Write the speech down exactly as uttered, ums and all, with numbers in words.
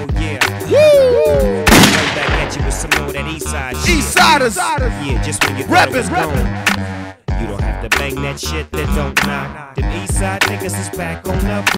Oh yeah. Woo! Right back at you with some more of that east side shit. East Siders. Yeah, just when you thought it was gone. You don't have to bang that shit that don't knock. Them east side niggas is back on up.